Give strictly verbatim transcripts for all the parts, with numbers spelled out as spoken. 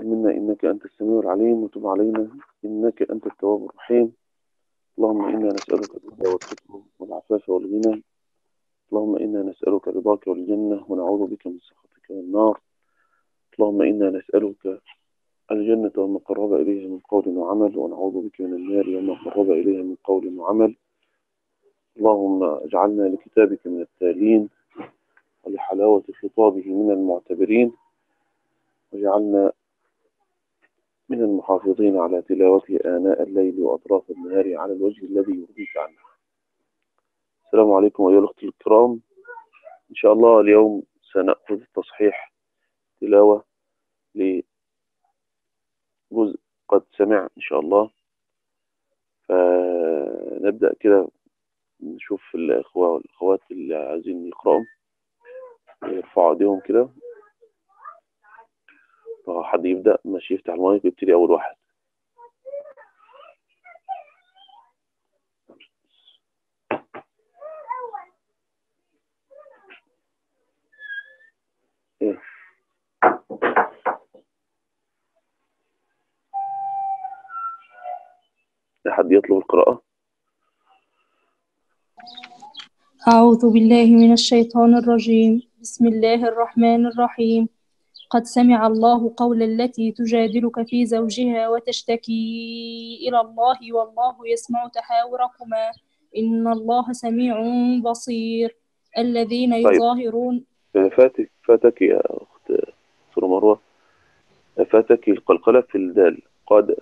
تقبل منا إنك أنت السميع العليم، وتب علينا إنك أنت التواب الرحيم. اللهم إنا نسألك الهدى والتقى والعفاف والغنى. اللهم إنا نسألك رضاك والجنة، ونعوذ بك من سخطك والنار. اللهم إنا نسألك الجنة وما قرب إليها من قول وعمل، ونعوذ بك من النار وما قرب إليها من قول وعمل. اللهم اجعلنا لكتابك من التالين، ولحلاوة خطابه من المعتبرين، واجعلنا من المحافظين على تلاوته آناء الليل وأطراف النهار على الوجه الذي يرضيك عنه. السلام عليكم أيها الأخوة الكرام. إن شاء الله اليوم سنأخذ تصحيح تلاوة لجزء قد سمع إن شاء الله. فنبدأ كده نشوف الإخوة والأخوات اللي عايزين يقرأوا يرفعوا ايديهم كده. حد يبدأ ماشي، يفتح المايك ويبتدي أول واحد. إيه؟ حد يطلب القراءة؟ أعوذ بالله من الشيطان الرجيم. بسم الله الرحمن الرحيم. قد سمع الله قول التي تجادلك في زوجها وتشتكي إلى الله والله يسمع تحاوركما إن الله سميع بصير. الذين طيب. يظاهرون فاتك فاتك يا أخت سورة مروة، فاتك القلقلة في الدال. قد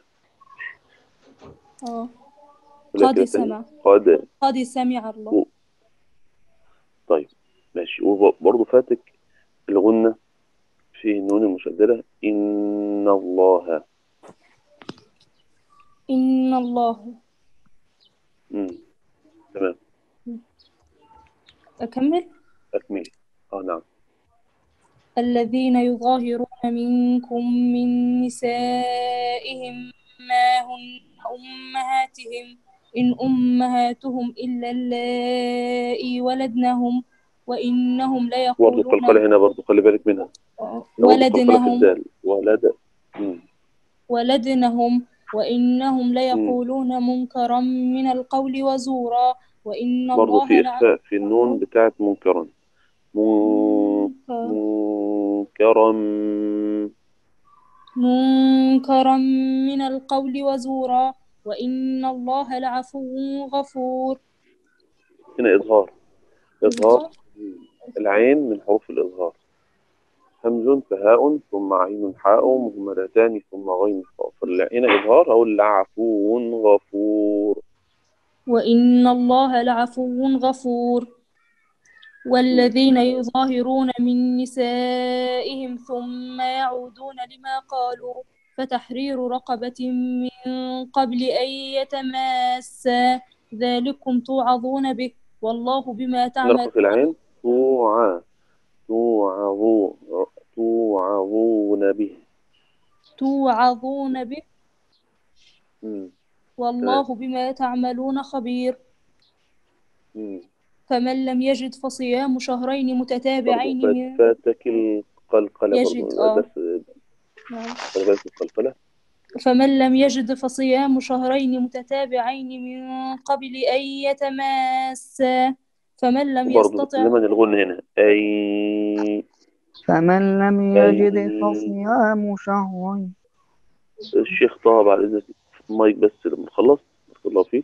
آه. قد سمع قد قد سمع الله. و... طيب ماشي. وبرضه فاتك الغنة في النون المشددة. إن الله إن الله امم تمام. أكمل. أكمل. اه نعم. الذين يظاهرون منكم من نسائهم ما هن أمهاتهم إن أمهاتهم إلا اللائي ولدنهم وإنهم برضه ليقولون القلقلة هنا برضه خلي بالك منها. ولدنهم ولد ولدنهم وإنهم مم. ليقولون منكرا من القول وزورا وإن برضه الله في لع- إخفاء في النون بتاعت منكرا. من- منكرا منكرا من القول وزورا وإن الله لعفو غفور. هنا إظهار. إظهار إظهار. العين من حروف الإظهار. همز فهاء ثم عين حاء مهملتان ثم غين فاء. هنا إظهار أو العفو غفور. وإن الله لعفو غفور. والذين يظاهرون من نسائهم ثم يعودون لما قالوا فتحرير رقبة من قبل أن يتماسا ذلكم توعظون به والله بما تعملون. نرقص العين. توعى توعظون توعظون به توعظون به مم. والله تمام. بما تعملون خبير. مم. فمن لم يجد فصيام شهرين متتابعين برضو من فاتك القلقلة يجد برضو آه بس نعم. خلي بالك القلقلة. فمن لم يجد فصيام شهرين متتابعين من قبل أن يتماسا فمن لم وبرضو يستطع لمن الغن هنا أي فمن لم يجد أي فصيام شهرين. الشيخ طه بعد إذنك المايك بس لما نخلص بارك الله فيك.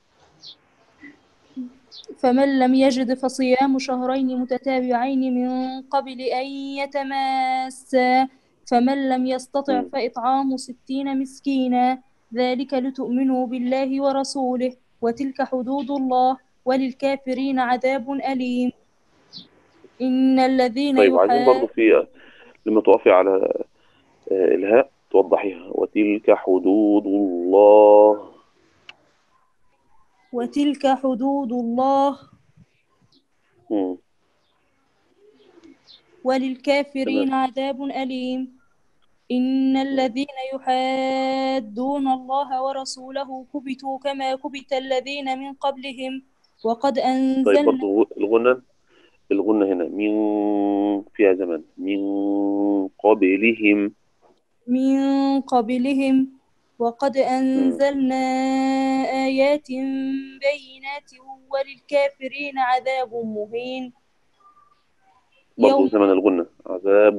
فمن لم يجد فصيام شهرين متتابعين من قبل أن يتماسا فمن لم يستطع مم. فإطعام ستين مسكينا ذلك لتؤمنوا بالله ورسوله وتلك حدود الله وللكافرين عذاب أليم. إن الذين طيب عايزين برضو يحاد في لما توقفي على آه، الهاء توضحيها. وتلك حدود الله. وتلك حدود الله مم. وللكافرين تمام. عذاب أليم. إن الذين يحادون الله ورسوله كبتوا كما كبت الذين من قبلهم وقد طيب أنزلنا. برضو الغنى الغنى هنا من فيها زمن من قبلهم. من قبلهم وقد أنزلنا آيات بينات وللكافرين عذاب مهين برضه يوم زمن الغنة عذاب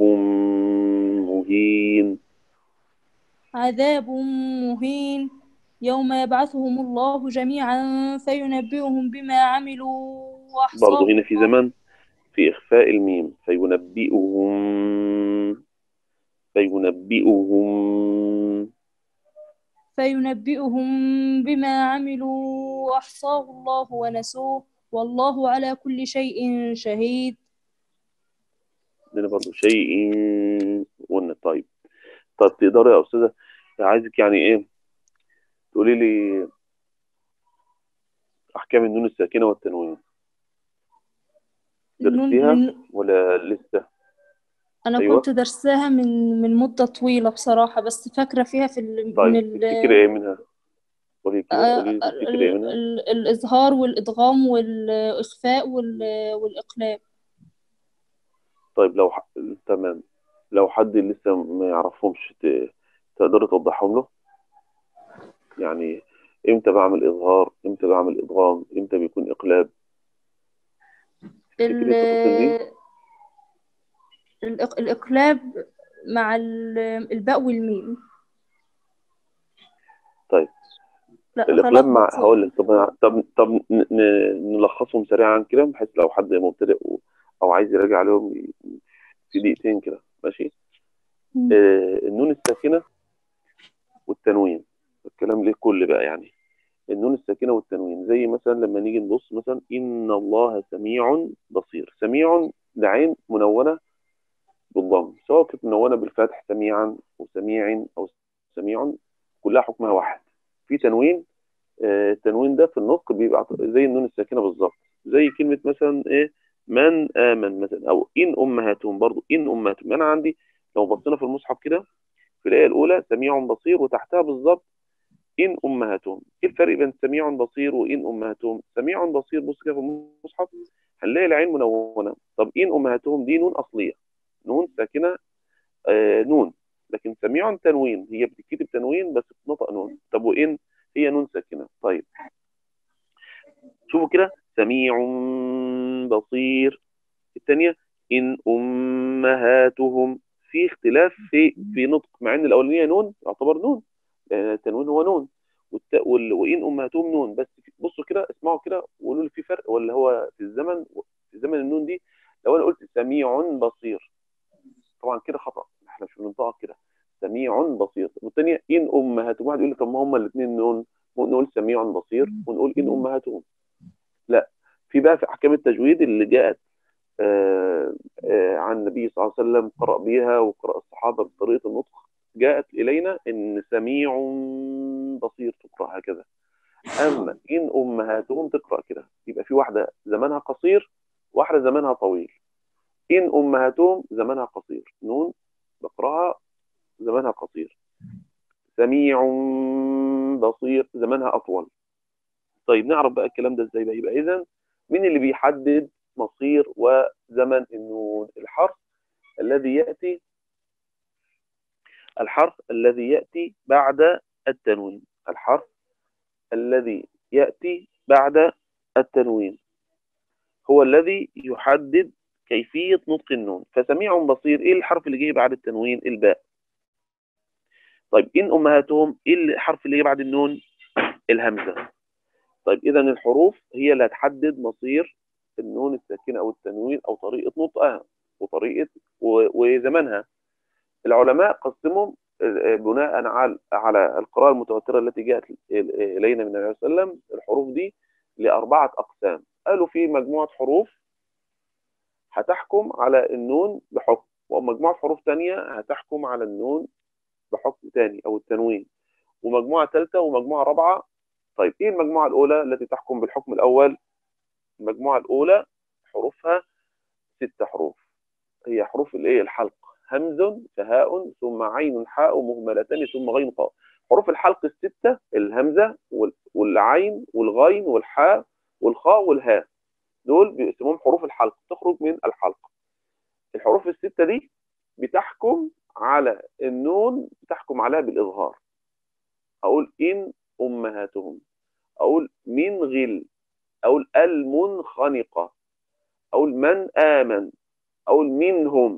مهين عذاب مهين يوم يبعثهم الله جميعا فينبئهم بما عملوا وأحصاه برضه هنا في الله زمن في إخفاء الميم فينبئهم فينبئهم فينبئهم بما عملوا وأحصاه الله ونسوه والله على كل شيء شهيد. لنا برضه شيء قلنا. طيب طب تقدري يا أستاذة، عايزك يعني إيه تقولي لي أحكام النون الساكنة والتنوين، النون درستيها الن- ولا لسه؟ أنا كنت أيوه. درساها من من مدة طويلة بصراحة، بس فاكرة فيها في ال... من طيب ال... تفتكري إيه منها؟ قولي كده، آه، قولي لي تفتكري إيه ال... منها؟ ال... الإظهار والإدغام والإخفاء وال... والإقلاب. طيب لو ح... تمام، لو حد لسه ما يعرفهمش ت... تقدري توضحهم له؟ يعني امتى بعمل اظهار، امتى بعمل ادغام، امتى بيكون اقلاب، تفتكري ال... التفاصيل دي؟ الإق... الإقلاب مع ال... الباء والميم. طيب لا الاقلام مع، هلخبط. هقول لك، طب طب طب ن... ن... نلخصهم سريعا كده بحيث لو حد مبتدئ و... او عايز يراجع عليهم في دقيقتين كده، ماشي. آه النون الساكنه والتنوين، الكلام ليه كل بقى يعني. النون الساكنه والتنوين زي مثلا لما نيجي نبص مثلا ان الله سميع بصير. سميع ده عين منونه بالضم، سواء كانت منونه بالفتح سميعا وسميع او سميع، كلها حكمها واحد. في تنوين، آه، التنوين ده في النطق بيبقى زي النون الساكنه بالظبط، زي كلمه مثلا ايه، من امن مثلا، او ان امهاتهم. برضو ان امهاتهم انا عندي لو بصينا في المصحف كده في الايه الاولى سميع بصير وتحتها بالظبط إن أمهاتهم. إيه الفرق بين سميع بصير وإن أمهاتهم؟ سميع بصير بص كده في المصحف هنلاقي العين منونة. طب إن أمهاتهم دي نون أصلية، نون ساكنة، آه نون. لكن سميع تنوين، هي بتتكتب تنوين بس بتنطق نون. طب وإن هي نون ساكنة. طيب شوفوا كده، سميع بصير. الثانية إن أمهاتهم، في اختلاف في في نطق، مع إن الأولانية نون يعتبر نون، لأن التنوين هو نون، والت... وال... وإن أمهاتهم نون. بس بصوا كده، اسمعوا كده وقولوا لي في فرق ولا هو في الزمن، في زمن النون دي. لو أنا قلت سميع بصير طبعا كده خطأ، احنا مش بننطقها كده، سميع بصير. والثانية إن أمهاتهم، واحد يقول لي طب ما هما الاثنين نون، نقول سميع بصير ونقول إن أمهاتهم. لا، في بقى في أحكام التجويد اللي جاءت آه، آه، عن النبي صلى الله عليه وسلم قرأ بها وقرأ الصحابة بطريقة النطق، جاءت إلينا إن سميع بصير تقرأ هكذا. أما إن أمهاتهم تقرأ كده، يبقى في واحدة زمانها قصير، واحدة زمانها طويل. إن أمهاتهم زمانها قصير، نون بقرأها زمانها قصير. سميع بصير زمانها أطول. طيب نعرف بقى الكلام ده إزاي بقى؟ يبقى إذا مين اللي بيحدد مصير وزمن النون؟ الحرف الذي يأتي، الحرف الذي يأتي بعد التنوين، الحرف الذي يأتي بعد التنوين هو الذي يحدد كيفية نطق النون. فسميع بصير، ايه الحرف اللي جه بعد التنوين؟ الباء. طيب إن أمهاتهم، ايه الحرف اللي جه بعد النون؟ الهمزة. طيب إذا الحروف هي اللي هتحدد مصير النون الساكنة أو التنوين أو طريقة نطقها وطريقة وزمنها. العلماء قسموا بناء على على القراءة المتواترة التي جاءت إلينا من النبي صلى الله عليه وسلم الحروف دي لأربعة أقسام. قالوا في مجموعة حروف هتحكم على النون بحكم، ومجموعة حروف تانية هتحكم على النون بحكم تاني أو التنوين، ومجموعة ثالثة ومجموعة رابعة. طيب إيه المجموعة الأولى التي تحكم بالحكم الأول؟ المجموعة الأولى حروفها ست حروف، هي حروف الايه؟ الحلق، همز فهاء ثم عين حاء مهملتان ثم غين قاف. حروف الحلق الستة، الهمزة والعين والغين والحاء والخاء والهاء، دول بيسموهم حروف الحلق، تخرج من الحلق. الحروف الستة دي بتحكم على النون بتحكم عليها بالإظهار. أقول إن أمهاتهم، أقول من غل، أقول المنخنقة، أقول من آمن، أقول منهم،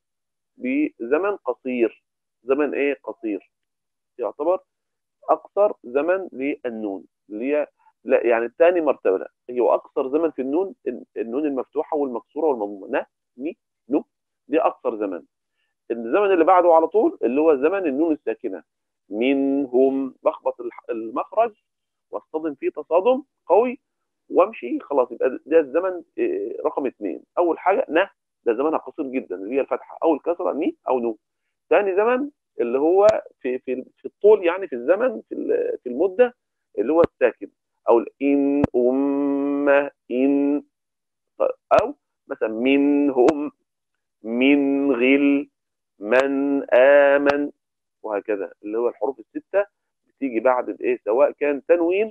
بزمن قصير. زمن إيه قصير؟ يعتبر أقصر زمن للنون، اللي هي لا يعني الثاني مرتبة، لا هي أقصر زمن في النون، النون المفتوحة والمكسورة والمضمومة، نا ني نو، دي أقصر زمن. الزمن اللي بعده على طول اللي هو زمن النون الساكنة، منهم، بخبط المخرج واصطدم فيه تصادم قوي وامشي خلاص، يبقى ده الزمن رقم اثنين. اول حاجه ن، ده زمنها قصير جدا اللي هي الفتحه او الكسره، ني او نو. ثاني زمن اللي هو في في في الطول، يعني في الزمن، في في المده، اللي هو الساكن، او ان امه ان، او مثلا منهم، من غل، من آمن، وهكذا، اللي هو الحروف الستة بتيجي بعد الايه، سواء كان تنوين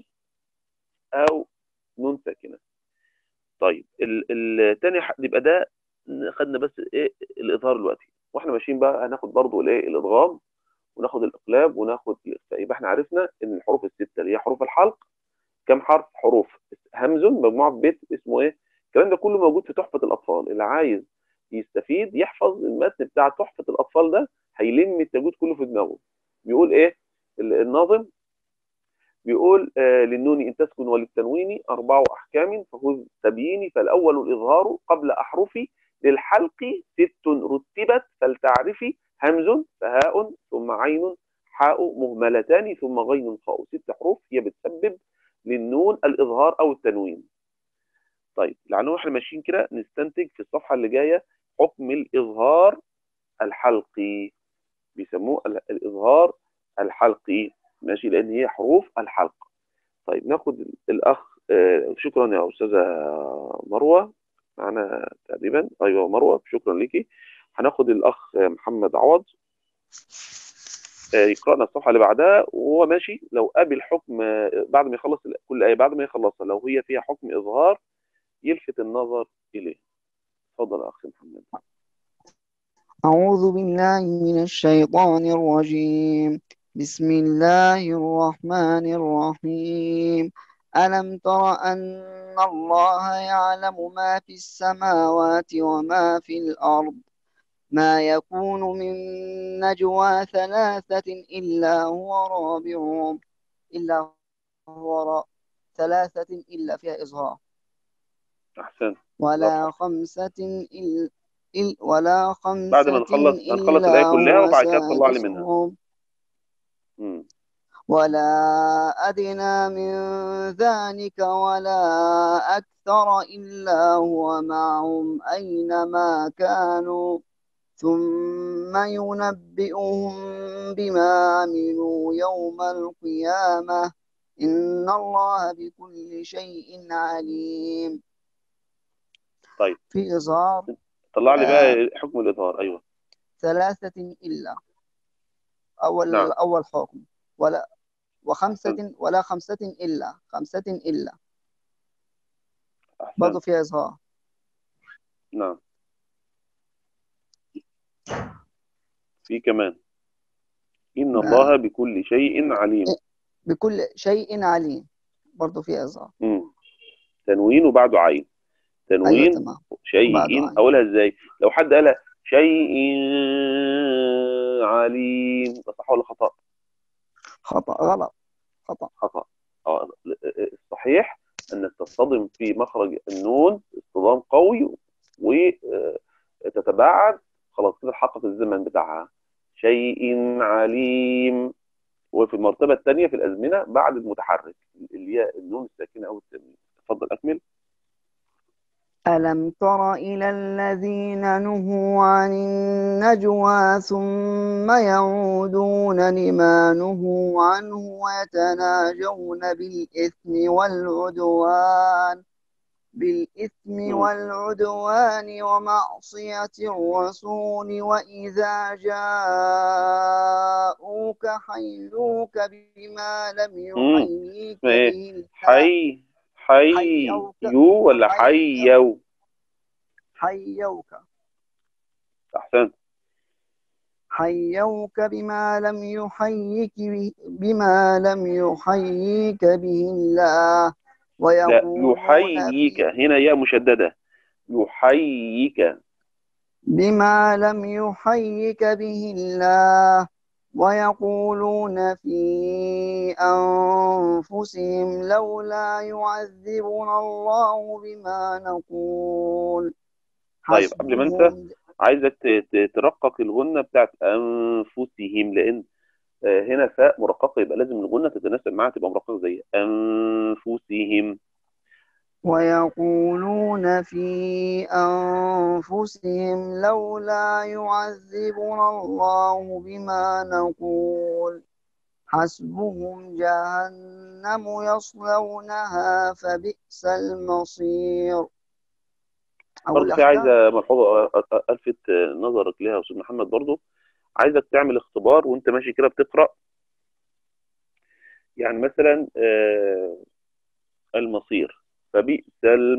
او نون ساكنة. طيب الثاني يبقى ده خدنا بس ايه الاظهار دلوقتي، واحنا ماشيين بقى هناخد برضو الايه الادغام، وناخد الاقلاب، وناخد الاخفاء. يبقى احنا عرفنا ان الحروف الستة اللي هي حروف الحلق كم حرف؟ حروف همز، مجموعة في بيت اسمه ايه. الكلام ده كله موجود في تحفة الاطفال، اللي عايز يستفيد يحفظ المتن بتاع تحفة الأطفال ده، هيلم التجويد كله في دماغه. بيقول إيه الناظم؟ بيقول آه للنون إن تسكن وللتنوين أربع أحكام فخذ تبييني، فالأول الإظهار قبل أحرفي، للحلق ست رتبت فلتعرفي، همز فهاء ثم عين حاء مهملتان ثم غين خاء. ست حروف هي بتسبب للنون الإظهار أو التنوين. طيب لعنه احنا ماشيين كده نستنتج في الصفحة اللي جاية حكم الإظهار الحلقي، بيسموه الإظهار الحلقي، ماشي، لأن هي حروف الحلق. طيب ناخد الأخ آه شكرا يا أستاذة مروة معنا تقريبا، أيوة مروة شكرا ليكي. هناخد الأخ محمد عوض آه يقرأنا الصفحة اللي بعدها وهو ماشي. لو قابل حكم آه بعد ما يخلص كل آية، بعد ما يخلصها لو هي فيها حكم إظهار يلفت النظر إليه. اتفضل يا أخي محمد. أعوذ بالله من الشيطان الرجيم. بسم الله الرحمن الرحيم. ألم تر أن الله يعلم ما في السماوات وما في الأرض، ما يكون من نجوى ثلاثة إلا هو رابعهم إلا هو را ثلاثة إلا فيها إظهار، أحسن. ولا خمسة إلا إل ولا بعد ما خمسة نخلص هنخلص الآية إلا كلها هو وبعد كده تطلع لي منها. سادسهم، مم. ولا أدنى من ذلك ولا أكثر إلا هو معهم أينما كانوا ثم ينبئهم بما عملوا يوم القيامة إن الله بكل شيء عليم. طيب في إظهار طلع لي آه بقى حكم الإظهار. أيوه. ثلاثة إلا أول نعم. أول حكم، ولا أحسنت. وخمسة ولا خمسة إلا خمسة إلا برضه أحسنت. فيها إظهار. نعم. في كمان إن الله آه بكل شيء عليم. بكل شيء عليم برضه فيها إظهار. مم. تنوين وبعده عين. أيوة تنوين تمام. وبعده شيء، عين. أقولها إزاي؟ لو حد قال شيء عليم، ده صح ولا خطأ؟ خطأ، غلط، خطأ. خطأ. اه الصحيح انك تصطدم في مخرج النون اصطدام قوي وتتباعد، خلاص كده اتحقق الزمن بتاعها. شيء عليم. وفي المرتبة الثانية في الأزمنة بعد المتحرك اللي هي النون الساكنة أو التنوين. اتفضل أكمل. ألم تر إلى الذين نهوا عن النجوى ثم يعودون لما نهوا عنه ويتناجون بالإثم والعدوان بالإثم مم. والعدوان ومعصية الرسول وإذا جاءوك حيوك بما لم مم. يحييك اسمها إيه؟ به الله. حي حي حيوك يو ولا حي حيو؟ حيوك أحسنت. حيوك بما لم يحيك به بما لم يحييك به الله لا، ويقولون يحييك، في هنا ياء مشددة، يحييك. بما لم يحيك به الله ويقولون في أنفسهم لولا يعذبنا الله بما نقول طيب قبل ما انت، حسبهم. عايزك ت- ت- ترقق الغنة بتاعت أنفسهم، لأن آه، هنا فاء مرققة، يبقى لازم الغنة تتناسب معاها تبقى مرققة زي أنفسهم. ويقولون في أنفسهم لولا يعذبنا الله بما نقول حسبهم جهنم يصلونها فبئس المصير. أو برضه في الأحكام. عايزة ملحوظة أ- أ- ألفت نظرك ليها يا أستاذ محمد، برضه عايزك تعمل اختبار وأنت ماشي كده بتقرأ. يعني مثلا آه، المصير، فبئس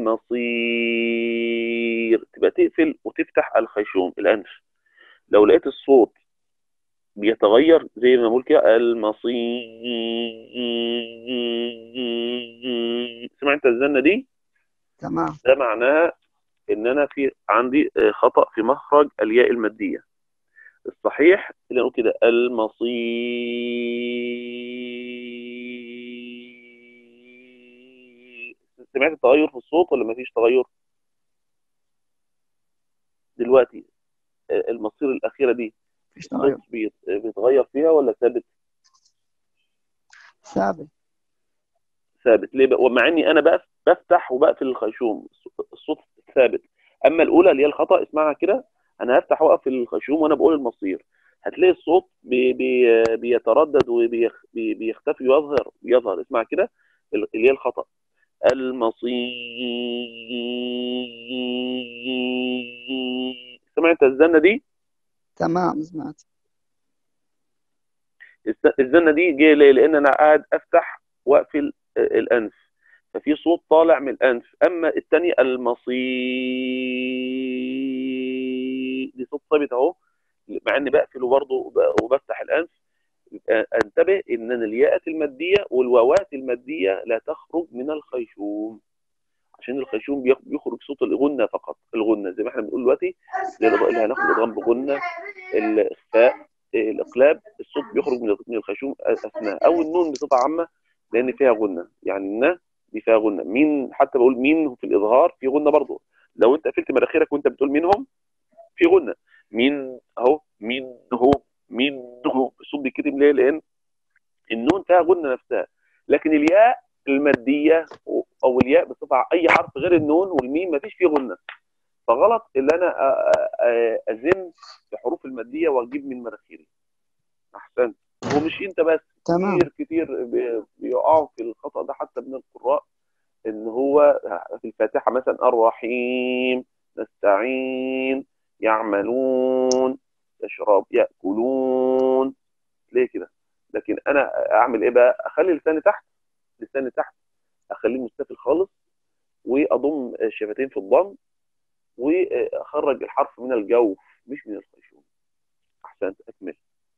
المصير، تبقى تقفل وتفتح الخيشوم الأنف. لو لقيت الصوت بيتغير زي ما بقول كده المصير، سمع انت الزنة دي؟ تمام. ده معناها ان انا في عندي آه، خطأ في مخرج الياء المادية. الصحيح اللي نقول كده المصير. سمعت التغير في الصوت ولا مفيش تغير دلوقتي؟ آه، المصير الأخيرة دي مفيش الصوت تغير. بيت- بيتغير فيها ولا ثابت؟ ثابت. ثابت. ليه بقى؟ ومع اني انا بقى بفتح وبقفل الخيشوم الصوت ثابت. اما الاولى اللي هي الخطا اسمعها كده، انا هفتح واقفل الخيشوم وانا بقول المصير، هتلاقي الصوت بي بي بيتردد وبيختفي ويظهر يظهر اسمع كده، اللي هي الخطا المصير. سمعت الزنه دي؟ تمام سمعت. الس- الزنه دي جايه ليه؟ لان انا قاعد افتح واقفل آه، الانف، ففي صوت طالع من الانف. اما الثاني المصير دي صوت ثابت اهو، مع اني بقفل برضه وب- وبفتح الانف. يبقى انتبه ان الياءات الماديه والواوات الماديه لا تخرج من الخيشوم، عشان الخيشوم بيخ- بيخرج صوت الغنه فقط. الغنه زي ما احنا بنقول دلوقتي، زي الإضاءة اللي هناخد الادغام بغنه، الاخفاء، الاقلاب، الصوت بيخرج من من الخيشوم اثناء، او النون بصفه عامه لان فيها غنه. يعني النا دي فيها غنه، مين حتى بقول مين في الاظهار في غنه برضه. لو انت قفلت مناخيرك وانت بتقول منهم في غنه، مين اهو، مين هو، مين هو، الصوت بيتكتم ليه؟ لان النون فيها غنه نفسها. لكن الياء الماديه او الياء بصفه ع- اي حرف غير النون والميم ما فيش فيه غنه. فغلط اللي انا أ- أ- ازن في حروف الماديه واجيب من مناخيري. احسنت. ومش انت بس، تمام. كتير كتير بي- بيقعوا في الخطا ده حتى من القراء، ان هو في الفاتحه مثلا الرحيم، نستعين، يعملون، يشرب، ياكلون، ليه كده؟ لكن انا اعمل ايه بقى؟ اخلي لساني تحت، لساني تحت، اخليه مستفل خالص، واضم الشفتين في الضم، واخرج الحرف من الجوف مش من الخيشوم. احسنت، اكمل.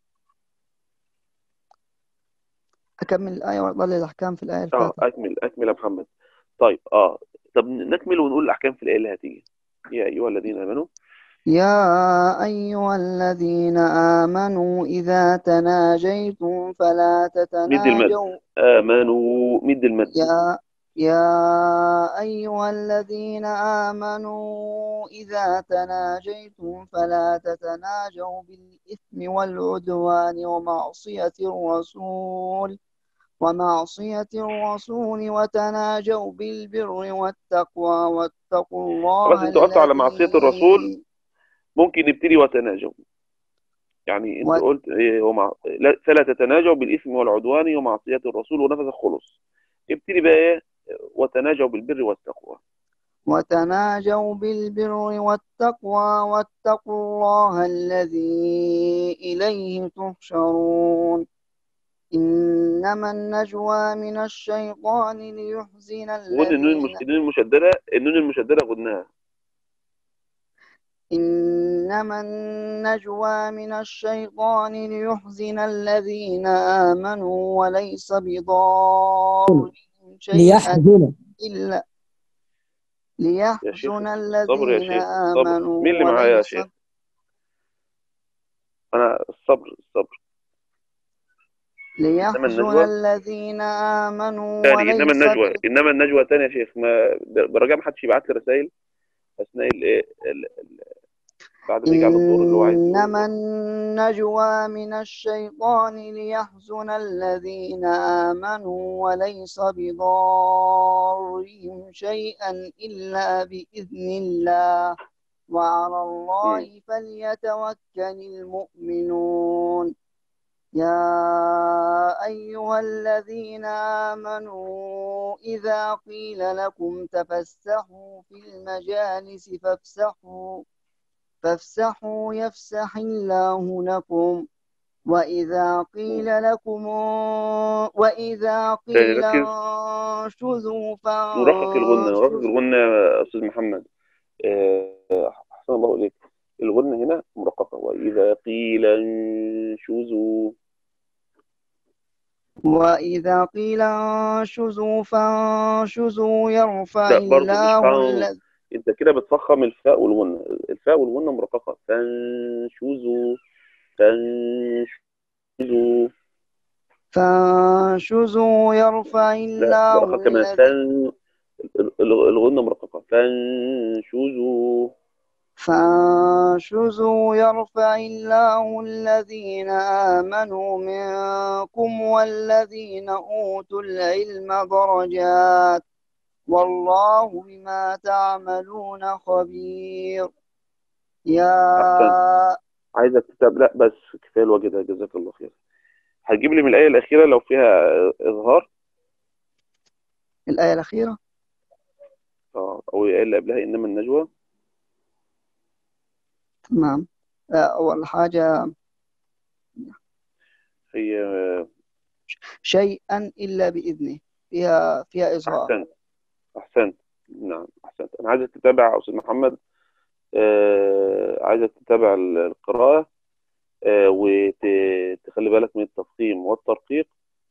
أكمل الآية وأضل الأحكام في الآية اه الفاتحة. اكمل اكمل يا محمد. طيب اه طب نكمل ونقول الاحكام في الايه اللي هتيجي. يا ايها الذين امنوا. يا أيها الذين آمنوا إذا تناجيتم فلا مد المد. تتناجوا. امنوا، مد المد. يا يا أيها الذين آمنوا إذا تناجيتم فلا تتناجوا بالإثم والعدوان ومعصية الرسول ومعصية الرسول وتناجوا بالبر والتقوى واتقوا بس الله انت وقفت على معصيه الرسول، الذي ممكن نبتدي وتناجوا. يعني انت قلت إيه ومع... لا، فلا تتناجوا بالاثم والعدوان ومعصيه الرسول ونفذ الخلص. ابتدي بقى ايه؟ وتناجوا بالبر والتقوى. وتناجوا بالبر والتقوى واتقوا الله الذي إليه تحشرون إنما النجوى من الشيطان ليحزن وقلنا النون المش... الذين النون المشدده، النون المشدده قلناها. إن إنما النجوى من الشيطان ليحزن الذين آمنوا وليس بضارهم شيئا ليحزن إلا يا شيخ ليحزن صبر يا الذين شيخ صبر. آمنوا مين اللي معايا يا وليس شيخ؟ أنا الصبر الصبر. إنما ليحزن النجوى الذين آمنوا تاني، إنما وليس النجوى إنما النجوى تاني يا شيخ. ما برجاء ما حدش يبعت لي رسائل أثناء الإيه ال- ال- بعد ما يجي على الدور اللي هو عايز يقول إنما له. النجوى من الشيطان ليحزن الذين آمنوا وليس بضارهم شيئا إلا بإذن الله وعلى مم. الله فليتوكل المؤمنون. يا أيها الذين آمنوا إذا قيل لكم تفسحوا في المجالس فافسحوا فافسحوا يفسح الله لكم وإذا قيل لكم وإذا تاني قيل ركز. انشزوا نرقق الغنة نرقق فانشزوا الغنة يا أستاذ محمد. آه، أحسن الله إليك. الغنة هنا مرققة. وإذا قيل انشزوا. وإذا قيل انشزوا فانشزوا يرفع لا برضه مش الله فان. الذين أنت كده بتفخم الفاء والغنة. الفاء والغنة مرققة. فانشزوا فانشزوا. فانشزوا يرفع لا الله مرققة كمان. الذين فان الغنة مرققة. فانشزوا. فانشزوا يرفع الله الذين آمنوا منكم والذين أوتوا العلم درجات والله بما تعملون خبير. يا أحسن. عايزك تتابع. لا بس كفاية الوجه ده. جزاك الله خير. هتجيب لي من الآية الأخيرة لو فيها إظهار. الآية الأخيرة اه أو الآية اللي قبلها إنما النجوى. تمام. أول حاجة هي شيئا إلا بإذنه فيها فيها إظهار. أحسنت أحسنت. نعم أحسنت. أنا عايزك تتابع يا أستاذ محمد. آه عايزك تتابع القراءة. آه وتخلي بالك من التفخيم والترقيق.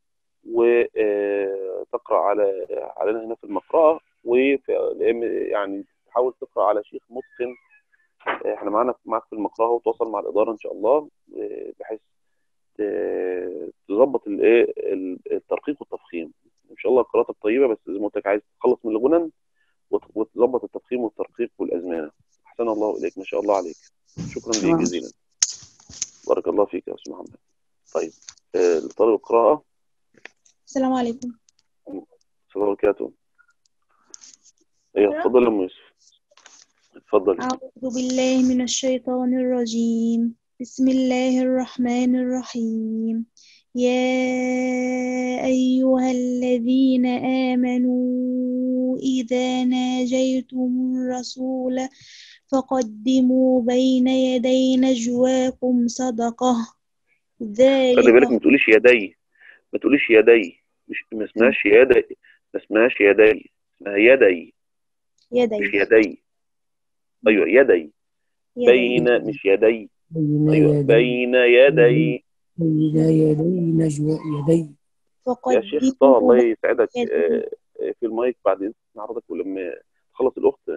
وتقرأ على علينا هنا في المقرأة. وفي يعني تحاول تقرأ على شيخ متقن. آه، احنا معانا معاك في المقرأة وتواصل مع الإدارة إن شاء الله. آه، بحيث ت- تظبط الايه الترقيق والتفخيم. ان شاء الله قراءتك طيبه. بس زي ما قلت لك عايز تخلص من الغنن وت- وتظبط التفخيم والترقيق والازمنه. احسن الله اليك. ما شاء الله عليك. شكرا ليك تمام. جزيلا. بارك الله فيك يا استاذ محمد. طيب آه، لطالب القراءه. السلام عليكم. السلام عليكم وبركاته. ايه اتفضل يا ام يوسف. اتفضل. أعوذ بالله من الشيطان الرجيم. بسم الله الرحمن الرحيم. يا أيها الذين آمنوا إذا ناجيتم الرسول فقدموا بين يدي نجواكم صدقة خلي ذلك بالك ما تقوليش يدي. ما تقوليش يدي. مش ما اسمهاش يدي. ما اسمهاش يدي. اسمها يدي مش يدي يدي. ايوه يدي. يدي بين مش يدي. بين ايوه يدي بين يدي. بين يدي نجوى يدي. يا شيخ طه الله فقدموا يسعدك. بين آه، آه، في المايك بعد اذن حضرتك. ولما تخلص الاخت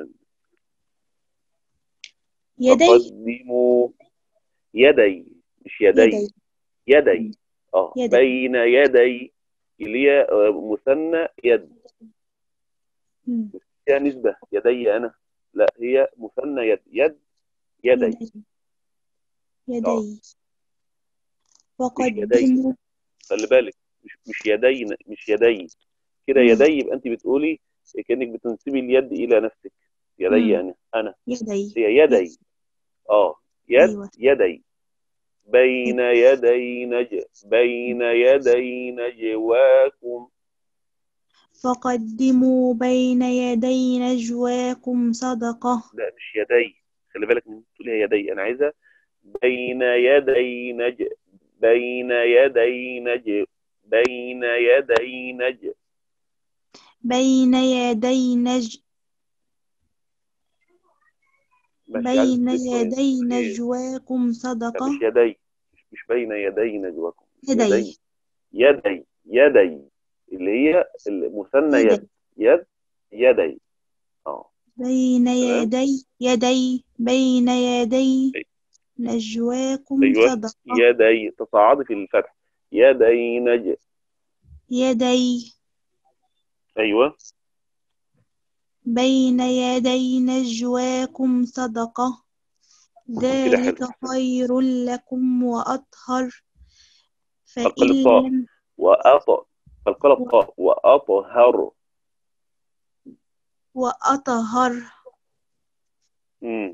يدي فقدموا يدي مش يدي. يدي يدي اه يدي بين يدي اللي هي آه، مثنى يد. مم. هي نسبة يدي انا. لا هي مثنى يد. يد يدي. يدي اه يدي مش يدي. فقدموا خلي بالك. مش مش يدي مش يدي كده. مم. يدي يبقى انت بتقولي كانك بتنسبي اليد الى نفسك. يدي مم. انا انا يدي هي يدي. يدي اه يد أيوة يدي. بين يدي نج بين يدي نجواكم. فقدموا بين يدي نجواكم صدقة لا مش يدي. خلي بالك من تقوليها يدي. انا عايزه بين يدي نج بين يدي نج بين يدي نج. بين يدي نج ماشي، عايز بين تزيد شوية. يدي خير. نجواكم لا صدقة. مش يدي، مش مش بين يدي نجواكم، يدي يدي يدي يدي اللي هي المثنى يد. يدي يد يدي. اه بين تمام. يدي يدي بين يدي أي- نجواكم ايوه صدقة. يدي، تصاعدي في الفتح. يدي نج. يدي ايوه بين يدي نجواكم صدقة، كده حلو. ذلك خير لكم وأطهر. قلقل فإن الطاء لم وأط، قلقل الطاء وأطهر. وأطهر امم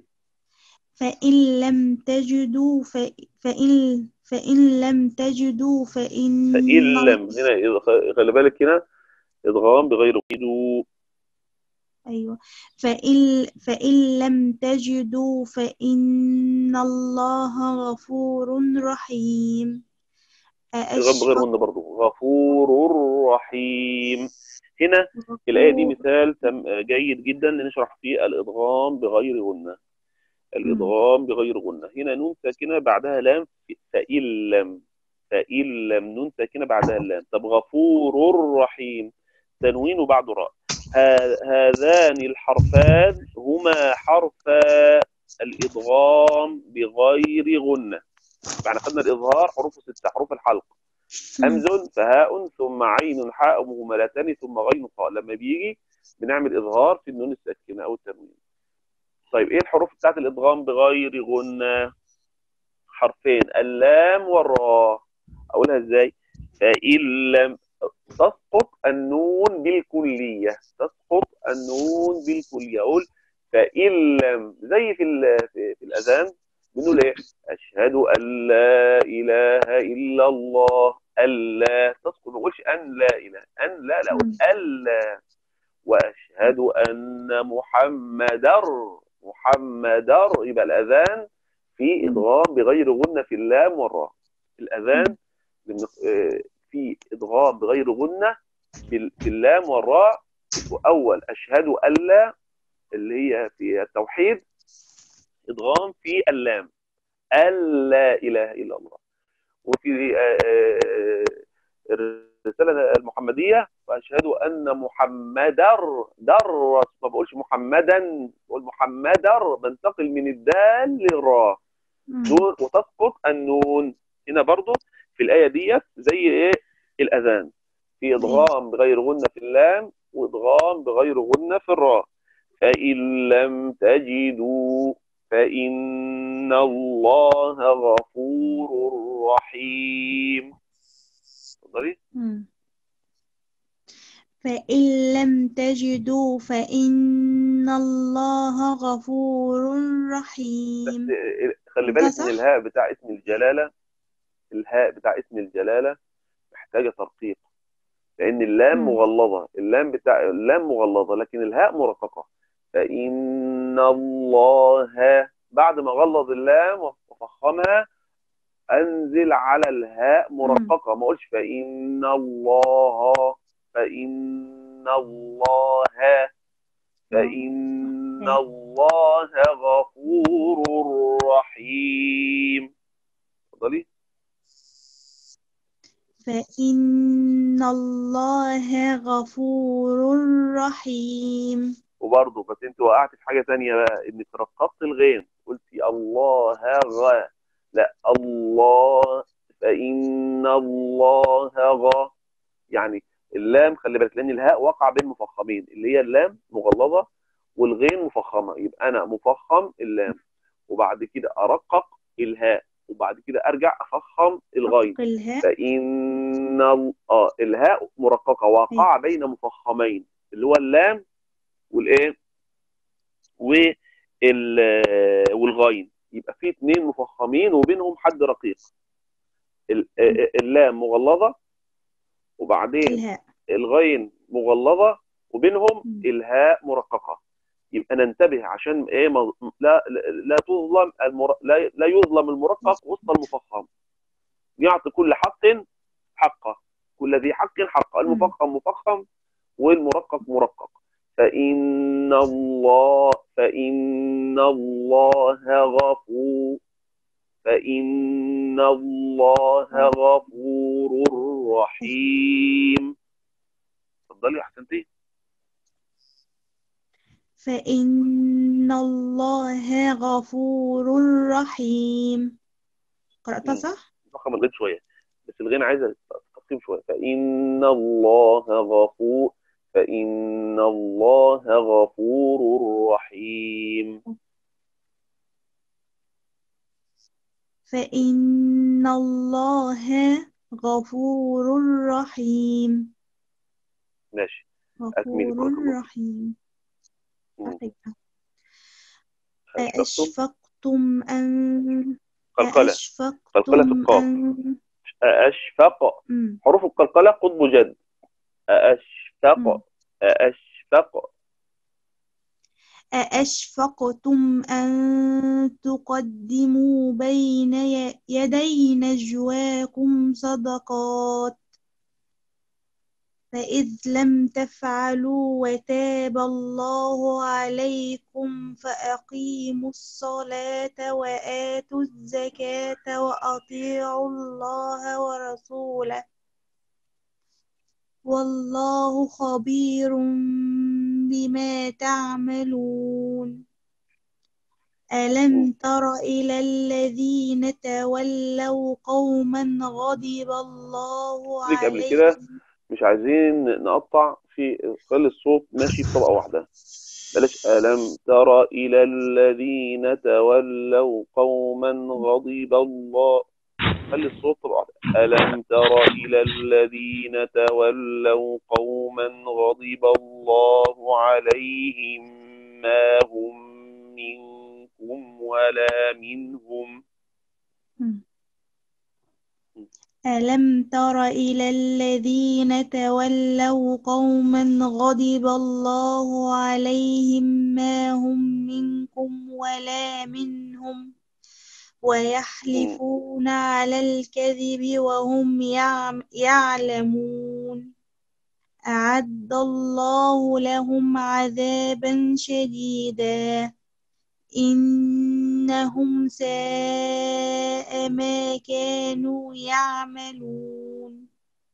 فإن لم تجدوا ف- فإن فإن لم تجدوا فإن فإن ال- لم، هنا إذ- خلي بالك هنا إدغام بغير قيد. أيوة فإن فإن لم تجدوا فإن الله غفور رحيم. إدغام بغير أأشفق غنة برضو، غفور رحيم. هنا الآية دي غفور. مثال تم جيد جدا لنشرح فيه الإدغام بغير غنة. مم. الإدغام بغير غنة، هنا نون ساكنة بعدها لام. فإن لم، فإن لم نون ساكنة بعدها اللام. طب غفور رحيم تنوين بعد راء. ها- هذان الحرفان هما حرفا الإدغام بغير غنة. يعني خدنا الإظهار حروفه ستة، حروف الحلق. مم. همز فهاء ثم عين حاء مهملتان ثم غين خاء. لما بيجي بنعمل إظهار في النون الساكنة أو التنوين. طيب إيه الحروف بتاعت الإدغام بغير غنة؟ حرفين، اللام والراء. أقولها إزاي؟ فإن لم تسقط النون بالكلية، تسقط النون بالكلية. أقول فإن لم، زي في ال- في, في الأذان بنقول إيه؟ أشهد أن لا إله إلا الله. ألا تسقط، ما بقولش أن لا إله، أن لا لا، أقول مم. ألا. وأشهد أن محمدر، محمدر. يبقى الأذان في مم. إدغام بغير غنة في اللام والراء. الأذان في إدغام بغير غنة في في اللام والراء. وأول أشهد ألا اللي هي في التوحيد إدغام في اللام، ألا إله إلا الله. وفي آه، آه، الرسالة المحمدية وأشهد أن محمدر در، ما بقولش محمدا، بقول محمدر، بنتقل من الدال للراء. مم. نون وتسقط النون. هنا برضو في الآية ديت زي إيه؟ الأذان في أيوة. إدغام بغير غنة في اللام وإدغام بغير غنة في الراء. فإن لم تجدوا فإن الله غفور رحيم. اتفضلي. مم. فإن لم تجدوا فإن الله غفور بس رحيم. خلي ده بالك من صح؟ الهاء بتاع اسم الجلالة. الهاء بتاع اسم الجلالة محتاجة ترقيق، لأن اللام مم. مغلظة. اللام بتاع اللام مغلظة لكن الهاء مرققة. فإن الله، بعد ما غلظ اللام وفخمها أنزل على الهاء مم. مرققة. ما أقولش فإن الله، فإن الله، فإن أيوة. الله غفور رحيم. اتفضلي. فإن الله غفور رحيم. وبرضه بس انت وقعت في حاجه ثانيه بقى، انك رققت الغين قلتي الله غ. لا الله، فإن الله غ. يعني اللام خلي بالك، لان الهاء وقع بين مفخمين، اللي هي اللام مغلظه والغين مفخمه. يبقى انا مفخم اللام وبعد كده ارقق الهاء وبعد كده ارجع افخم الغين. حق الهاء. فإن ال- اه الهاء مرققه أيوة. واقعه بين مفخمين اللي هو اللام والايه وال والغين. يبقى في اثنين مفخمين وبينهم حد رقيق. ال- اللام مغلظه وبعدين الهاء. الغين مغلظه وبينهم مم. الهاء مرققه. يبقى ننتبه عشان ايه ما لا لا تظلم المر... لا, لا يظلم المرقق وسط المفخم. يعطي كل حق حقه، كل ذي حق حقه. مم. المفخم مفخم والمرقق مرقق. فإن الله فإن الله غفور فإن الله غفور رحيم. اتفضلي أحسنتي. فإن الله غفور رحيم. قرأتها صح؟ ضخم الغين شوية، بس الغين عايزة تفخيم شوية. فإن الله غفور فإن الله غفور رحيم. فإن الله غفور رحيم. ماشي. أكملي غفور بارك الله. رحيم. مم. أشفقتم أأشفقتم أن قلقلة قلقلة أأشفقتم القاف. أن أشفق مم. حروف القلقلة قطب جد. أشفق مم. أشفق أأشفقتم أن تقدموا بين ي- يدي نجواكم صدقات فإذ لم تفعلوا وتاب الله عليكم فأقيموا الصلاة وآتوا الزكاة وأطيعوا الله ورسوله والله خبير بما تعملون. ألم تر إلى الذين تولوا قوما غضب الله ليك قبل كده عليهم. مش عايزين نقطع في، خلي الصوت ماشي في طبقة واحدة. بلاش ألم تر إلى الذين تولوا قوما غضب الله، خلي الصوت طبقة واحدة. ألم تر إلى الذين تولوا قوما غضب الله عليهم ما هم منكم ولا منهم. ألم تر إلى الذين تولوا قوما غضب الله عليهم ما هم منكم ولا منهم ويحلفون على الكذب وهم يعم- يعلمون أعد الله لهم عذابا شديدا إنهم ساء ما كانوا يعملون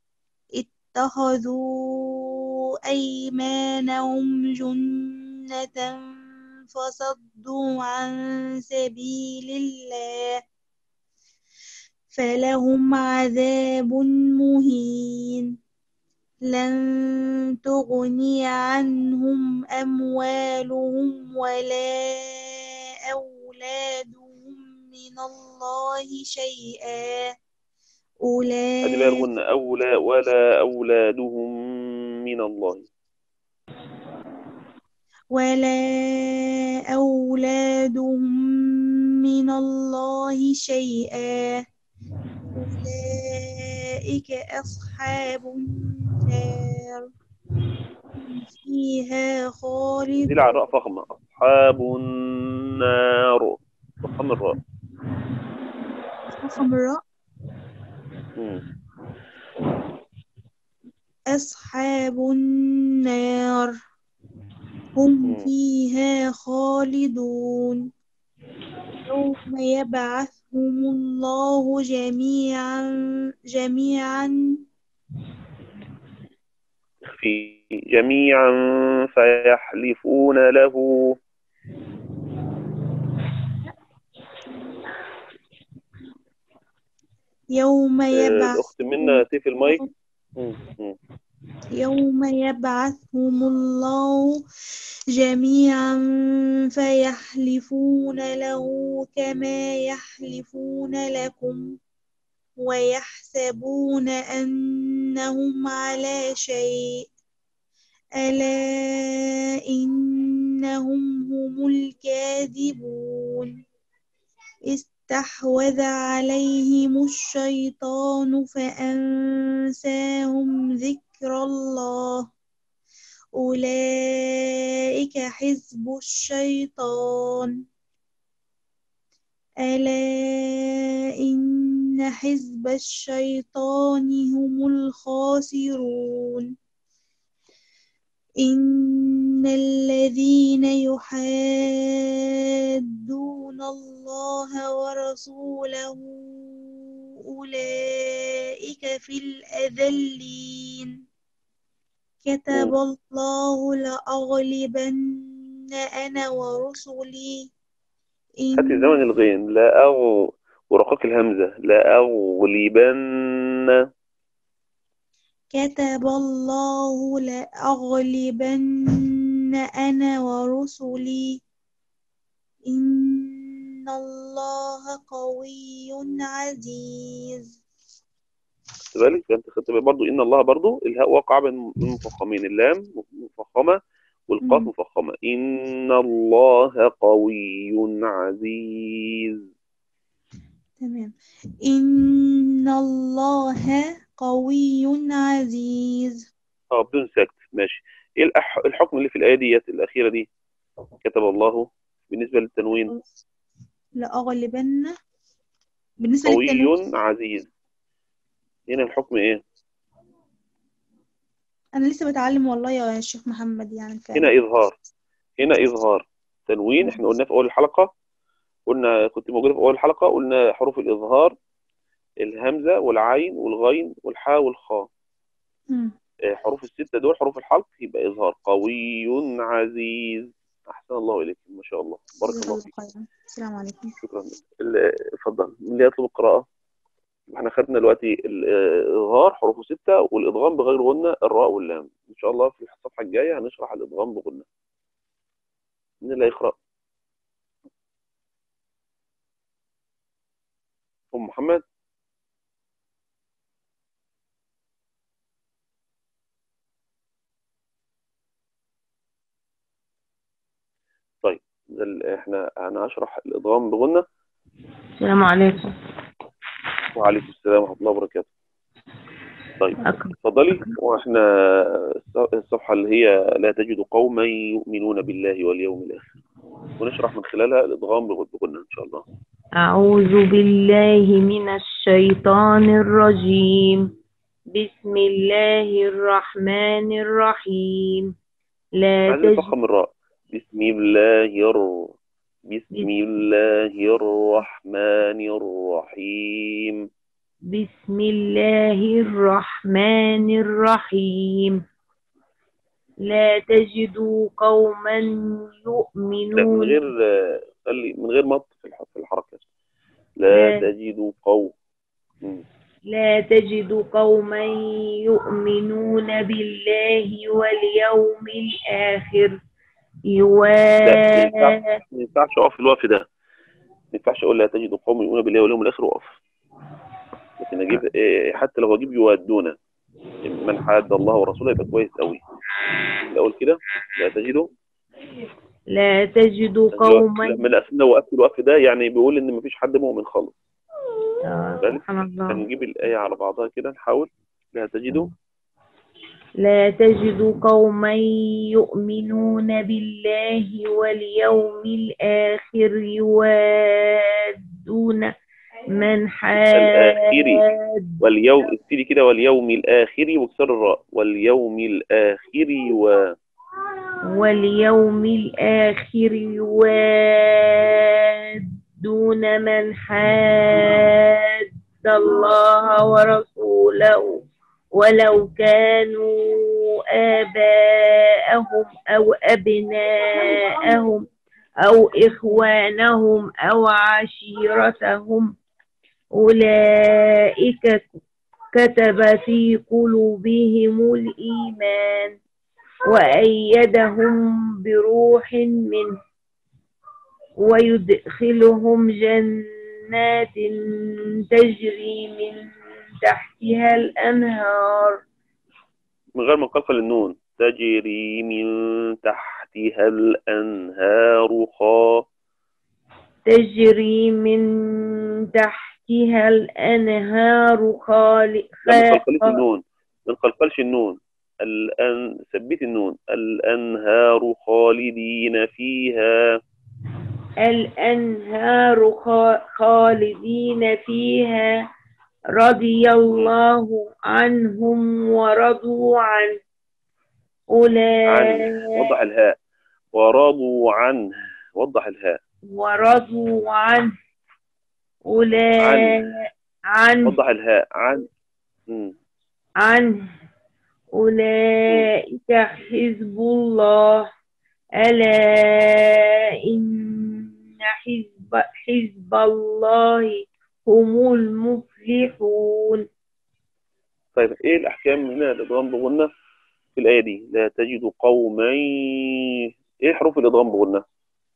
اتخذوا أيمانهم جنة فصدوا عن سبيل الله فلهم عذاب مهين لن تغني عنهم أموالهم ولا أولادهم من الله شيئا هذه بقى أولئك الغنة أولى ولا أولادهم من الله. ولا أولادهم من الله شيئا أولئك أصحاب النار هم فيها دي خالدون. على الراء فخمة. أصحاب النار فخم الراء. فخم الراء. مم. أصحاب النار هم مم. فيها خالدون يوم يبعثهم الله جميعا جميعا في جميعا فيحلفون له. يوم آه، يبعث الأخت منا تقفل المايك. مم. مم. يوم يبعثهم الله جميعا فيحلفون له كما يحلفون لكم ويحسبون أنهم على شيء ألا إنهم هم الكاذبون استحوذ عليهم الشيطان فأنساهم ذكر الله أولئك حزب الشيطان ألا إن حزب الشيطان هم الخاسرون إن إن الذين يحادون الله ورسوله أولئك في الأذلين كتب مم. الله لأغلبن أنا ورسلي هاتي إن زمن الغين، لا أغ ورقاق الهمزة، لا أغلبن. كتب الله لأغلبن أنا ورسلي إن الله قوي عزيز. خد بالك انت خدت بالك برضه ان الله برضه الهاء واقعه بين مفخمين، اللام مفخمه والقاف مم. مفخمه. ان الله قوي عزيز. تمام. إن الله قوي عزيز. اه بدون سكت، ماشي. ايه الأح... الحكم اللي في الايه ديت الاخيره دي؟ كتب الله بالنسبه للتنوين. لأغلبن بالنسبة قوي للتنوين. عزيز، هنا الحكم ايه؟ أنا لسه بتعلم والله يا شيخ محمد، يعني ف هنا اظهار، هنا اظهار. تنوين احنا قلنا في اول الحلقه، قلنا كنت موجوده في اول الحلقه، قلنا حروف الاظهار الهمزه والعين والغين والحاء والخاء. مم. حروف الستة دول حروف الحلق، يبقى إظهار قوي عزيز. أحسن الله إليك، ما شاء الله، بارك جزاك الله الله فيك. خيرا. السلام عليكم. شكرا. ال- اتفضل، مين اللي يطلب القراءة؟ احنا خدنا دلوقتي الإظهار حروفه ستة، والإدغام بغير غنة الراء واللام. إن شاء الله في الصفحة الجاية هنشرح الإدغام بغنة. مين اللي هيقرأ؟ أم محمد؟ طيب ال- احنا أنا هشرح الإدغام بغنة. السلام عليكم. وعليكم السلام ورحمة الله وبركاته. طيب أكرم. اتفضلي. واحنا الصفحة اللي هي لا تجد قوما يؤمنون بالله واليوم الآخر، ونشرح من خلالها الإدغام بغنة إن شاء الله. أعوذ بالله من الشيطان الرجيم. بسم الله الرحمن الرحيم. لا عايزين تجد نفخم الراء. بسم الله الر بسم الله الرحمن الرحيم. بسم الله الرحمن الرحيم. لا تجد قوما لا من يؤمنون غير خلي من غير مط في الح- في الحركة. لا لا تجد قوم. مم. لا تجد قوما يؤمنون بالله واليوم الآخر لا ما ينفعش، يوا ما ينفعش اقف في الوقف ده. ما ينفعش اقول لا تجد قوم يؤمنون بالله واليوم الاخر واقف. لكن اجيب إيه، حتى لو اجيب يودون من حاد الله ورسوله يبقى كويس قوي. الاول كده لا تجده. لا تجد الوقف قوما. لما الاسئله وقفت الوقف ده يعني بيقول ان مفيش حد مؤمن خالص. آه، بالك سبحان الله. هنجيب الايه على بعضها كده نحاول. لا تجده. لا تجد قوما يؤمنون بالله واليوم الآخر يوادون من الاخري حاد واليوم اكتبي كده واليوم الاخري واكسر الراء واليوم الاخري و واليوم الآخر يوادون من حاد الله ورسوله ولو كانوا آباءهم أو أبناءهم أو إخوانهم أو عشيرتهم أولئك كتب في قلوبهم الإيمان وأيدهم بروح منه ويدخلهم جنات تجري من تحتها الأنهار. من غير ما نقلقل النون. تجري من تحتها الانهار خا تجري من تحتها الأنهار خالق لا ما نقلقلش النون، ما نقلقلش النون. الان ثبت النون. الانهار خالدين فيها. الأنهار خالدين فيها رضي الله عنهم ورضوا عنه أولئك وضح الهاء. ورضوا عنه، وضح الهاء. ورضوا عنه عن، أولئك عنه وضح الهاء. عن. مم. عنه أولئك حزب الله ألا إن حزب حزب الله هم المفلحون. طيب ايه الاحكام هنا الادغام بغنة في الايه دي؟ لا تجد قوما، ايه حروف الادغام بغنة؟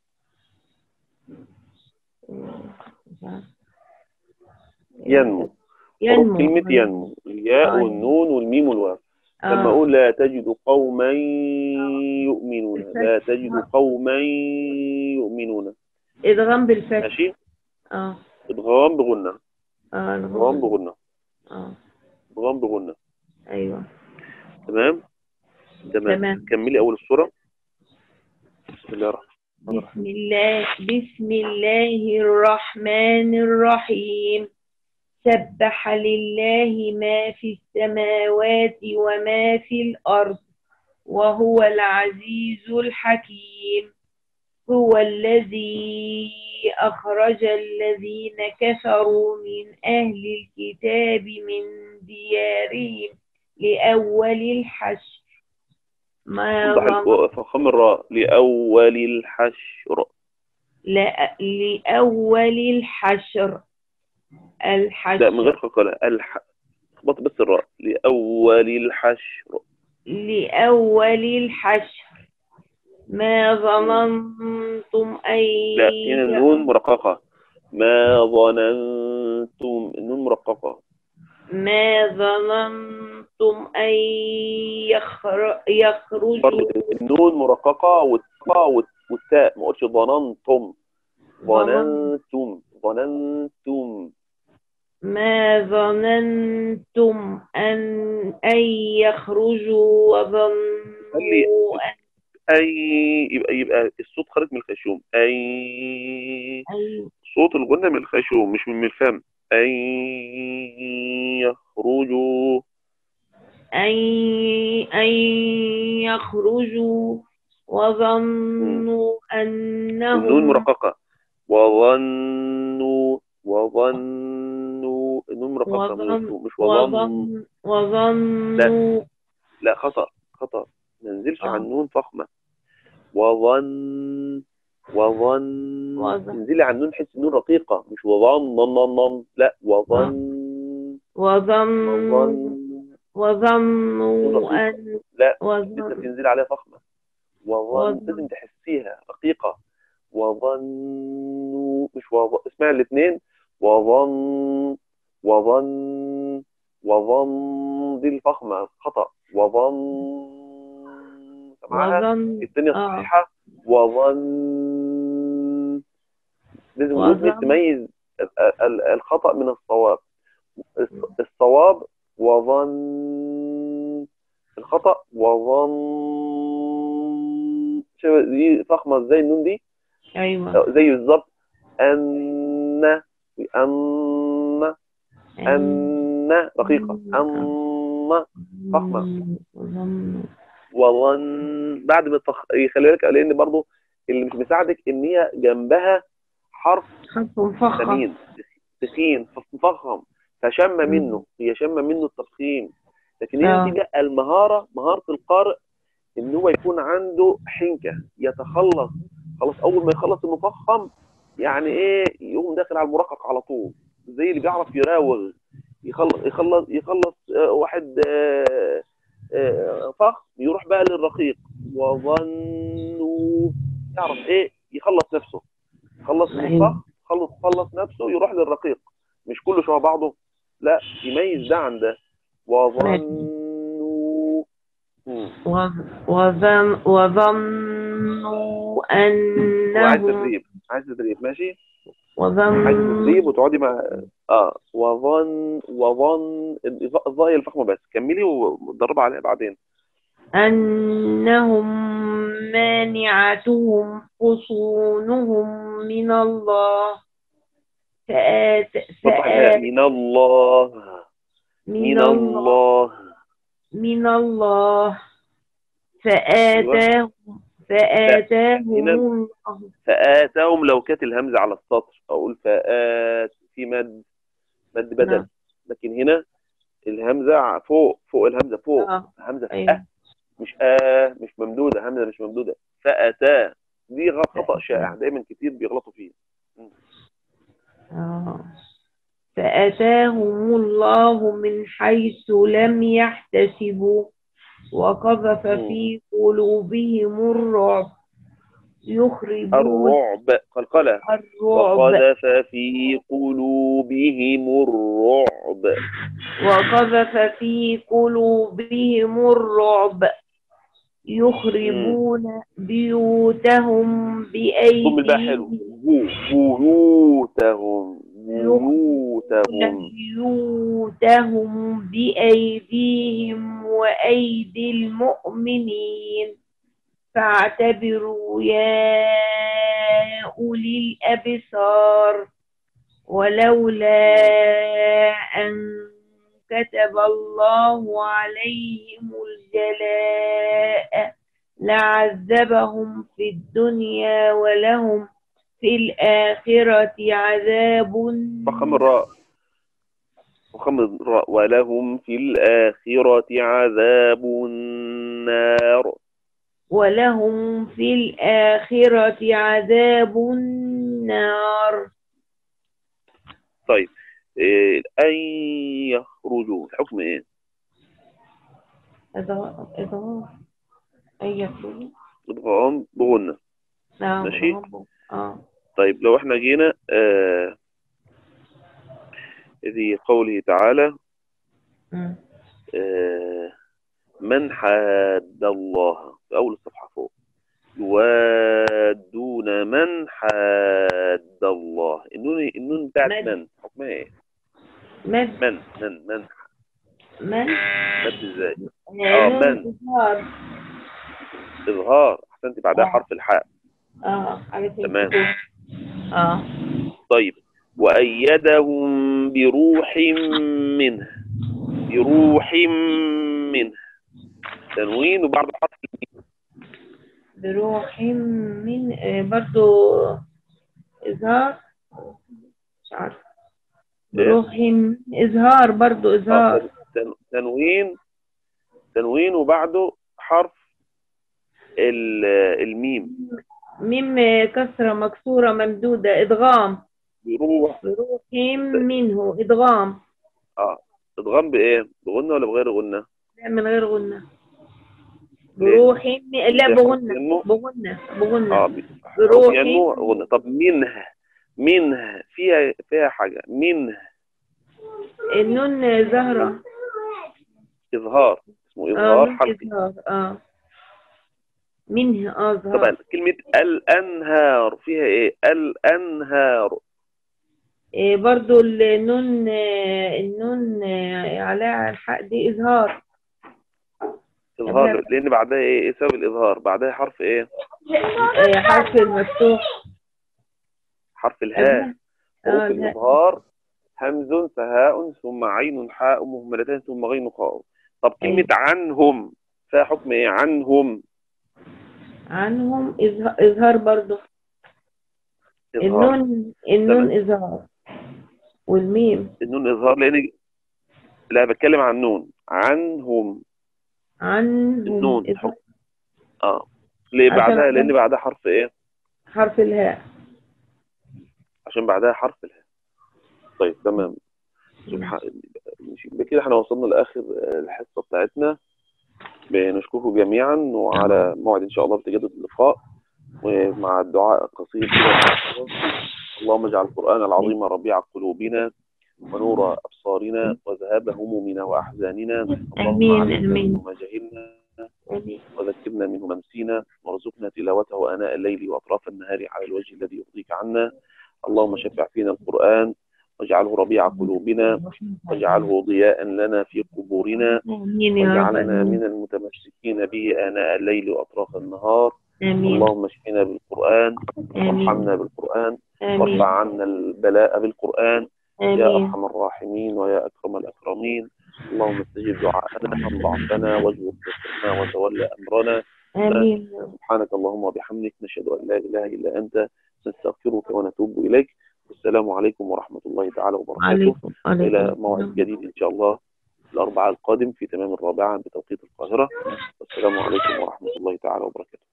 ينمو. حروف ينمو كلمة ينمو، الياء آه. والنون والميم والواو. لما آه. اقول لا تجد قوما يؤمنون، لا تجد قوما يؤمنون. إدغام بالفتح. ماشي. اه ادغام بغنة. اه ادغام بغنة. اه ادغام بغنة. ايوه تمام. تمام. تمام. كملي اول السورة. بسم الله الرحمن الرحيم. بسم الله بسم الله الرحمن الرحيم. سبح لله ما في السماوات وما في الأرض وهو العزيز الحكيم. هو الذي أخرج الذين كفروا من أهل الكتاب من ديارهم لأول الحشر ما وضح ظن ال- فخم الراء لأول الحشر. لا لأول الحشر لا من الحشر غير قلقلة. الح اخبط بس الراء. لأول الحشر. لأول الحشر ما ظننتم أن لا هنا النون مرققة. ما ظننتم، النون مرققة. ما ظننتم أن يخر... يخرجوا برضه النون مرققة والتاء والتاء، ما قلتش ظننتم. ظننتم ظننتم. ما ظننتم أن أن يخرجوا خلي وظنوا أن أي، يبقى يبقى الصوت خارج من الخيشوم. أي أي صوت الغنة من الخيشوم مش من الفم. أن يخرجوا. أن أن يخرجوا وظنوا النون أنهم مرققة. وظنوا وظنوا، النون مرققة وظن مش وظن. وظن وظنوا لا خطأ خطأ، ما ننزلش آه. على النون فخمة. وظن وظن وظن تنزلي على النون حس النون رقيقة، مش وظن نن نن، لا وظن وظن وظن وظنوا أن لا لسه وظن بتنزلي عليها فخمة. وظن وظن لازم تحسيها رقيقة. وظنوا مش وظن، اسمعي الاثنين. وظن وظن وظن دي الفخمة خطأ. وظن سمعها وظن الثانية آه. صحيحة. وظن لازم ودنك وظن تميز ال- ال- الخطأ من الصواب. الص- الصواب وظن، الخطأ وظن. شوف دي فخمة ازاي النون دي، أيوة زي بالظبط. أن أن أن رقيقة. أن فخمة. وظن وظن بعد ما تخ... يخلي بالك لأن برضو اللي مش مساعدك إن هي جنبها حرف خط فخم ثمين تخين فمفخم، فشم منه، هي شم منه التفخيم. لكن هنا آه. دي بقى المهارة، مهارة القارئ ان هو يكون عنده حنكة يتخلص. خلاص اول ما يخلص المفخم يعني ايه يقوم داخل على المرقق على طول، زي اللي بيعرف يراوغ. يخلص يخلص يخلص آه واحد آه آه فخم يروح بقى للرقيق. وظنوا يعرف ايه يخلص نفسه، خلص من الفخم خلص خلص نفسه يروح للرقيق. مش كله شبه بعضه، لا يميز ده عن ده. وظنوا وظن وظنوا هو عايز أنهم تدريب، عايز تدريب ماشي. عايز وظن تدريب وتقعدي مع اه وظن وظن الظاهر الفخمه بس. كملي وتدرب عليها بعدين. أنهم مانعتهم حصونهم من الله فآت فآت من الله من من الله الله من الله فآتاهم فآتاهم هنا الله فآتاهم، لو كانت الهمزة على السطر أقول فآت في مد مد بدل، نعم. لكن هنا الهمزة فوق فوق الهمزة فوق آه. همزة أيوة. أه مش آه مش ممدودة، همزة مش ممدودة. فأتاه دي غلط خطأ شائع دايما كتير بيغلطوا فيه. آه. فآتاهم الله من حيث لم يحتسبوا وقذف في قلوبهم الرعب يخربون الرعب قلقلة الرعب وقذف في قلوبهم الرعب وقذف في قلوبهم الرعب يخربون بيوتهم ضم الباء حلو بأيديهم بيوتهم بيوتهم بيوتهم بأيديهم وأيدي المؤمنين فاعتبروا يا أولي الأبصار ولولا أن كتب الله عليهم الجلاء لعذبهم في الدنيا ولهم في الآخرة عذاب فخم الراء فخم الراء ولهم في الآخرة عذاب النار ولهم في الآخرة عذاب النار. طيب إيه أن يخرجوا الحكم إيه؟ إضغام إضغام أن يخرجوا إضغام بغنة. نعم. ماشي. آه. طيب لو احنا جينا آه في قوله تعالى آه من حاد الله في أول الصفحة فوق يوادون من حاد الله النون النون بتاعت من حكمها ايه؟ من من من من من مد ازاي؟ اه من إظهار إظهار أحسنتي بعدها آه. حرف الحاء. اه تمام. اه طيب وأيدهم بروح منه بروح منه تنوين وبعد حرف الميم بروح من آه برضو إظهار مش عارف بروح إظهار برضو إظهار آه. تنوين تنوين وبعده حرف الميم ميم كسرة مكسورة ممدودة إدغام بروح بروح منه إدغام. اه إدغام بإيه؟ بغنة ولا بغير غنة؟ لا من غير غنة. بروح لا بغنة بغنة بغنة اه بروح ينمو غنة. طب منه منه فيها فيها حاجة منه النون زهرة إظهار اسمه إظهار آه حرفي. إظهار اه منه اه ظهر. طبعا كلمة الأنهار فيها إيه؟ الأنهار إيه برضو النون النون على الحق دي إظهار إظهار لأن بعدها إيه؟ إيه سبب الإظهار؟ بعدها حرف إيه؟ إيه حرف المفتوح حرف الهاء. حروف آه الإظهار همز فهاء ثم عين حاء مهملتان ثم غين خاء. طب كلمة أيوة. عنهم فيها حكم إيه؟ عنهم عنهم إظهار برضو. إظهار. النون النون إظهار والميم النون إظهار لأن لا بتكلم عن النون عنهم عنهم النون حكم. اه ليه بعدها؟ لأن بعدها حرف إيه؟ حرف الهاء عشان بعدها حرف الهاء. طيب تمام. سبحان بكده احنا وصلنا لآخر الحصة بتاعتنا. بنشكركم جميعا وعلى موعد إن شاء الله بتجدد اللقاء ومع الدعاء القصير. اللهم اجعل القرآن العظيم ربيع قلوبنا ونور أبصارنا وذهاب همومنا وأحزاننا. اللهم علمنا منه ما جهلنا وذكرنا منه ما نسينا وارزقنا تلاوته آناء الليل وأطراف النهار على الوجه الذي يرضيك عنا. اللهم شفع فينا القرآن واجعله ربيع قلوبنا واجعله ضياء لنا في قبورنا واجعلنا من المتمسكين به آناء الليل وأطراف النهار. آمين. اللهم اشفنا بالقرآن وارحمنا بالقرآن وارفع عنا البلاء بالقرآن. آمين. يا أرحم الراحمين ويا أكرم الأكرمين. اللهم استجب دعاءنا وارض عنا واجبر كفرنا وتولى أمرنا آمين. سبحانك اللهم وبحمدك، نشهد أن لا إله إلا أنت، نستغفرك ونتوب إليك. والسلام عليكم ورحمة الله تعالى وبركاته. عليكم عليكم إلى موعد جديد إن شاء الله الأربعاء القادم في تمام الرابعة بتوقيت القاهرة. والسلام عليكم ورحمة الله تعالى وبركاته.